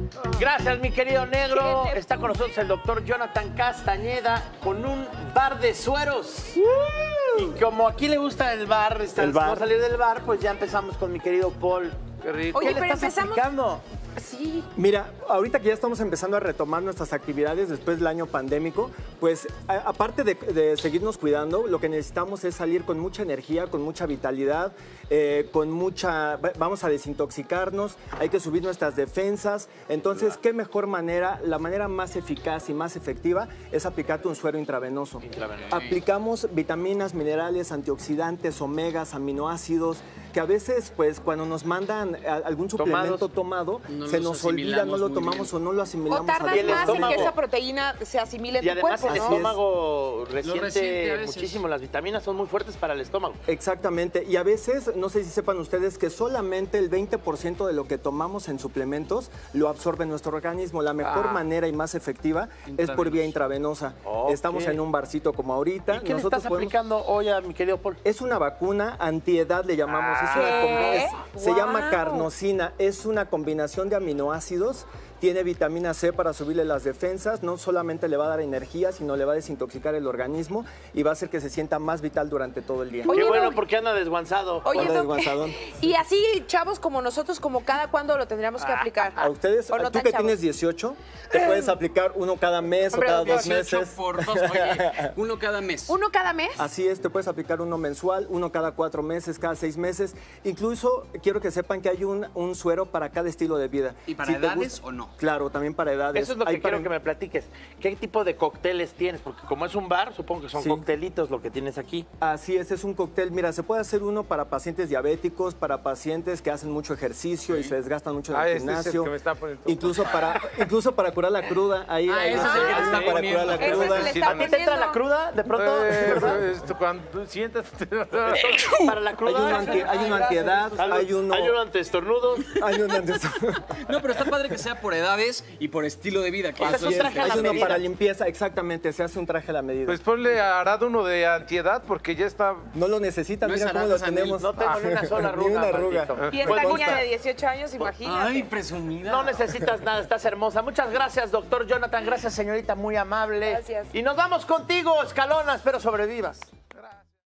Gracias, mi querido negro. Está con nosotros el doctor Jonathan Castañeda con un bar de sueros. Y como aquí le gusta el bar, vamos a salir del bar, pues ya empezamos con mi querido Paul. Qué rico. ¿Qué le estás explicando? Sí. Mira, ahorita que ya estamos empezando a retomar nuestras actividades después del año pandémico, pues aparte de seguirnos cuidando, lo que necesitamos es salir con mucha energía, con mucha vitalidad, vamos a desintoxicarnos, hay que subir nuestras defensas. Entonces, ¿qué mejor manera? La manera más eficaz y más efectiva es aplicarte un suero intravenoso. Aplicamos vitaminas, minerales, antioxidantes, omegas, aminoácidos, que a veces, pues, cuando nos mandan algún suplemento tomado, se nos olvida, no lo tomamos o no lo asimilamos. O tardas más en que esa proteína se asimile en tu cuerpo, Y además el estómago resiente resiente muchísimo. Las vitaminas son muy fuertes para el estómago. Exactamente. Y a veces, no sé si sepan ustedes que solamente el 20% de lo que tomamos en suplementos lo absorbe nuestro organismo. La mejor manera y más efectiva es por vía intravenosa. Estamos en un barcito como ahorita. ¿Y qué le estás aplicando hoy a mi querido Paul? Es una vacuna antiedad, le llamamos. Se llama carnosina. Es una combinación de aminoácidos. Tiene vitamina C para subirle las defensas. No solamente le va a dar energía, sino le va a desintoxicar el organismo y va a hacer que se sienta más vital durante todo el día. Qué bueno, porque anda desguanzado. Oye, y así, chavos como nosotros, como cada cuándo lo tendríamos que aplicar. A ustedes, no tú que tienes 18, te puedes aplicar uno cada mes o cada 2 meses. Por dos, oye, uno cada mes. ¿Uno cada mes? Así es, te puedes aplicar uno mensual, uno cada 4 meses, cada 6 meses. Incluso quiero que sepan que hay un suero para cada estilo de vida. ¿Y para edades o no? Claro, también para edades. Eso es lo que quiero que me platiques. ¿Qué tipo de cócteles tienes? Porque como es un bar, supongo que son coctelitos lo que tienes aquí. Así es un cóctel. Mira, se puede hacer uno para pacientes diabéticos, para pacientes que hacen mucho ejercicio y se desgastan mucho en el gimnasio. Incluso para curar la cruda. Ahí eso es el que te está para curar la cruda. ¿A ti te entra la cruda de pronto? Cuando sientas... Para la cruda. Hay una antiedad, hay uno antiestornudos. Hay uno antiestornudos. No, pero está padre que sea por edades y por estilo de vida. Que Así es, hay uno para limpieza, exactamente, se hace un traje a la medida. Pues ponle a Arad uno de antiedad porque ya está... No lo necesitan, No mira es cómo Arad, lo tenemos. No tengo ni una sola arruga. Ni una arruga. Y esta niña de 18 años, imagínate. Ay, presumida. No necesitas nada, estás hermosa. Muchas gracias, doctor Jonathan. Gracias, señorita, muy amable. Gracias. Y nos vamos contigo, Escalona. Espero sobrevivas.